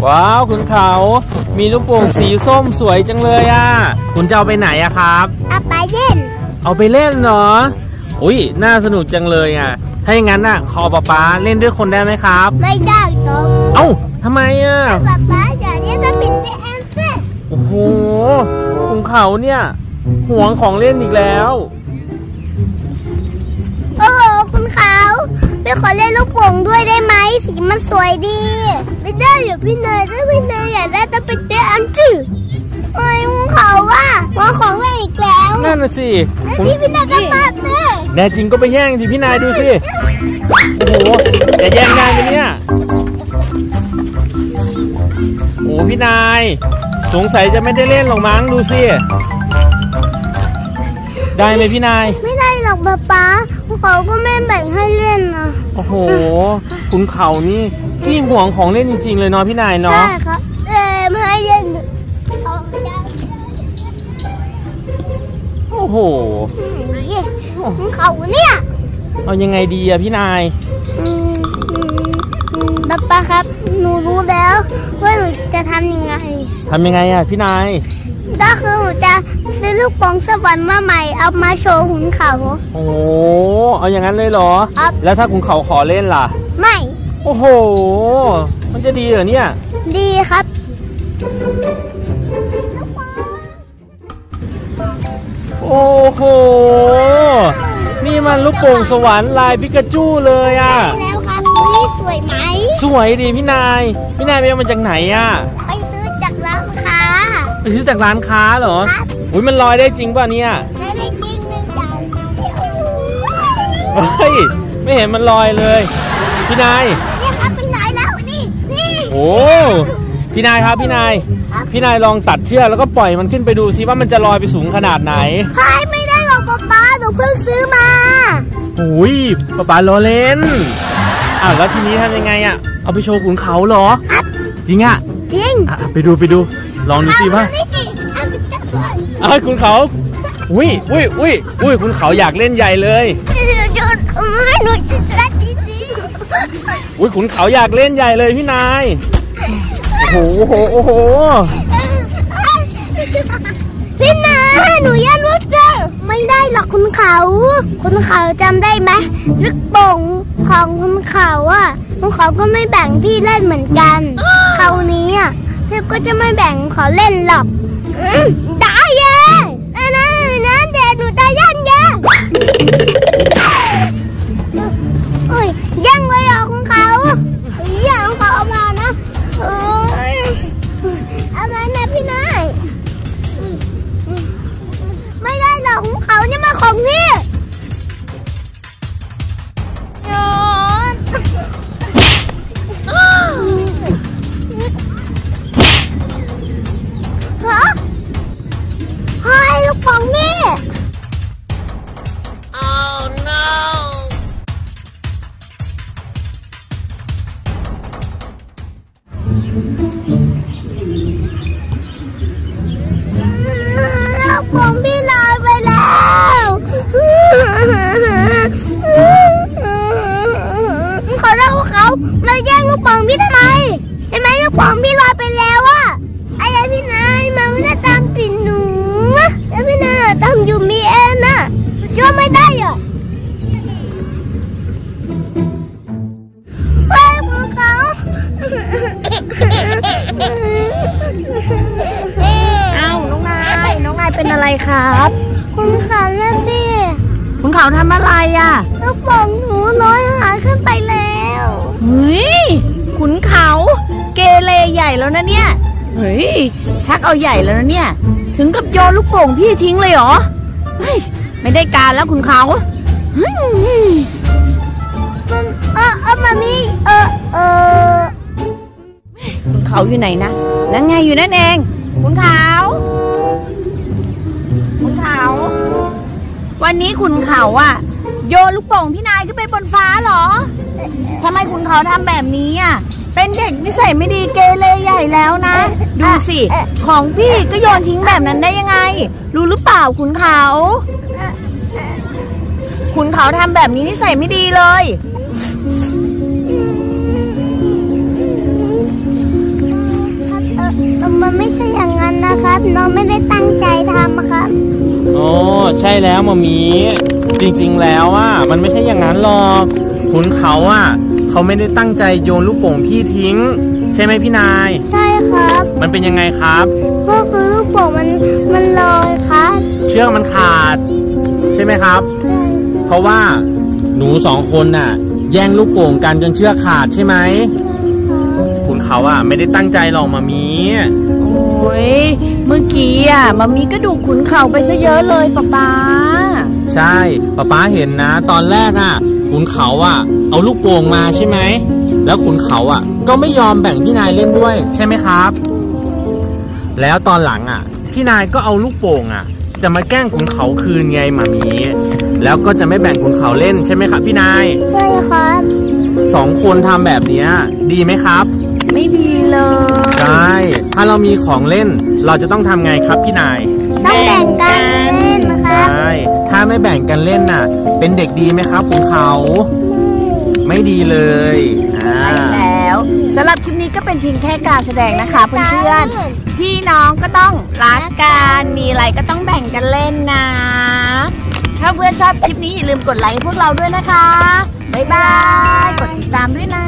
ว้าวคุณเขามีลูกโป่งสีส้มสวยจังเลยอ่ะคุณจะเอาไปไหนอะครับเอาไปเล่นเอาไปเล่นเหรออุ้ยน่าสนุกจังเลยอ่ะถ้าอย่างนั้นน่ะขอป๊าเล่นด้วยคนได้ไหมครับไม่ได้ครับเอ้าทำไมอ่ะป๊าอย่าเล่นจะปิดได้แอนเซ่โอ้โหคุณเขาเนี่ยห่วงของเล่นอีกแล้วโอ้โหคุณเขาไปขอเล่นลูกโป่งด้วยได้ไหมสีมันสวยดีไม่ได้เดี๋ยวพี่เนยถ้าพี่เนยอยากได้จะปิดได้อันจืดไอ้คุณเขาว่าของเล่นอีกแล้วนั่นน่ะสิพี่นายก็มาแน่จริงก็ไปแย่งสิพี่นายดูสิโอ้โหจะแย่งได้ไหมเนี่ยโอ้พี่นายสงสัยจะไม่ได้เล่นหรอกมั้งดูสิได้ไหมพี่นายไม่ได้หรอกป๊าเขาก็ไม่แบ่งให้เล่นนะโอ้โหคุณเขานี่พี่ห่วงของเล่นจริงๆเลยเนาะพี่นายเนาะใช่ครับไม่ให้เล่นโอ้โหเขาเนี่ยเอายังไงดีอะพี่นายป๊าครับหนูรู้แล้วว่าหนูจะทำยังไงอะพี่นายก็คือหนูจะซื้อลูกโป่งสวรรค์มาใหม่เอามาโชว์ขุนเขาโอ้เอาอย่างนั้นเลยเหรอแล้วถ้าขุนเขาขอเล่นล่ะไม่โอ้โหมันจะดีเหรอเนี่ยดีครับโอ้โหนี่มันลูกโป่งสวรรค์ลายปิกาจูเลยอ่ะแล้วครับนี่สวยไหมสวยดีพี่นายไปเอามาจากไหนอ่ะไปซื้อจากร้านค้าไปซื้อจากร้านค้าเหรออุ้ยมันลอยได้จริงป่ะเนี่ยได้จริงนึงจังเฮ้ยไม่เห็นมันลอยเลยพี่นายนี่ครับพี่นายแล้วนี่โอ้พี่นายครับพี่นายลองตัดเชือกแล้วก็ปล่อยมันขึ้นไปดูซิว่ามันจะลอยไปสูงขนาดไหนไม่ได้หรอกป๊าหนูเพิ่งซื้อมาโอ้ยป๊าล้อเล่นแล้วทีนี้ทำยังไงอ่ะเอาไปโชว์ขุนเขาเหรอครับจริงอ่ะจริงไปดูลองดูสิว่าขุนเขาอุ้ยขุนเขาอยากเล่นใหญ่เลยอุ้ยขุนเขาอยากเล่นใหญ่เลยพี่นายโอ้โหพี่นายหนูอยากรู้จักไม่ได้หรอกคุณเขาจำได้ไหมลูกโป่งของคุณเขาคุณเขาก็ไม่แบ่งพี่เล่นเหมือนกันคราวนี้พี่ก็จะไม่แบ่งขอเล่นหรอกได้ยังนั่นเดี๋ยวหนูได้ยังโอ้ยยังเลยคุณเขาอย่างเขาเอามานะเอามานะพี่นายไม่ได้หรอกของเขานี่มาของพี่ให้ลูกของพี่ Oh noลูกของพี่ลอยไปแล้วขอเล่าเขามาแย่งลูกโป่งพี่ทำไมเห็นไหมลูกโป่งพี่ลอยไปแล้วอะไรพี่นายมาไม่ได้ตามปิ่นหนูแล้วพี่นายตามยูมีเอ็นช่วยไม่ได้ไปของเขาน้องนายเป็นอะไรครับคุณเขาน่ะสิคุณเขาทำอะไรลูกโป่งหนูลอยหายขึ้นไปแล้วเฮ้ยขุนเขาเกเรใหญ่แล้วนะเนี่ยเฮ้ยชักเอาใหญ่แล้วนะเนี่ยถึงกับโยนลูกโป่งพี่ทิ้งเลยเหรอไม่ได้การแล้วขุนเขามามีขุนเขาอยู่ไหนนะนั่นไงอยู่นั่นเองขุนเขาวันนี้ขุนเขาโยนลูกโป่งพี่นายขึ้นไปบนฟ้าเหรอทำไมขุนเขาทำแบบนี้เป็นเด็กนิสัยไม่ดีเกเรใหญ่แล้วนะดูสิของพี่ก็โยนทิ้งแบบนั้นได้ยังไงรู้หรือเปล่าขุนเขาทำแบบนี้นิสัยไม่ดีเลยครับน้องไม่ได้ตั้งใจทำครับโอ้ใช่แล้วมามีจริงๆแล้วอ่ะมันไม่ใช่อย่างนั้นหรอกคุณเขาอ่ะเขาไม่ได้ตั้งใจโยนลูกโป่งพี่ทิ้งใช่ไหมพี่นายใช่ครับมันเป็นยังไงครับก็คือลูกโป่งมันลอยครับเชือกมันขาดใช่ไหมครับ เพราะว่าหนูสองคนน่ะแย่งลูกโป่งกันจนเชือกขาดใช่ไหมคุณเขาอ่ะไม่ได้ตั้งใจหรอกมามีโอ้ยเมื่อกี้มามีก็ดูขุนเขาไปซะเยอะเลยป๊าใช่ป๊าเห็นนะตอนแรกอ่ะขุนเขาอ่ะเอาลูกโป่งมาใช่ไหมแล้วขุนเขาอ่ะก็ไม่ยอมแบ่งพี่นายเล่นด้วยใช่ไหมครับแล้วตอนหลังอ่ะพี่นายก็เอาลูกโป่งอ่ะจะมาแกล้งขุนเขาคืนไงหมามีแล้วก็จะไม่แบ่งขุนเขาเล่นใช่ไหมครับพี่นายใช่ครับสองคนทำแบบนี้ดีไหมครับๆไม่ดีเลยใช่ถ้าเรามีของเล่นเราจะต้องทำไงครับพี่นายต้องแบ่งกันเล่นนะครับใช่ถ้าไม่แบ่งกันเล่นน่ะเป็นเด็กดีไหมครับขุนเขาไม่ดีเลยแล้วสำหรับคลิปนี้ก็เป็นเพียงแค่การแสดงนะคะเพื่อนๆพี่น้องก็ต้องรักกันมีอะไรก็ต้องแบ่งกันเล่นนะถ้าเพื่อนชอบคลิปนี้อย่าลืมกดไลค์ให้พวกเราด้วยนะคะบ๊ายบายกดติดตามด้วยนะ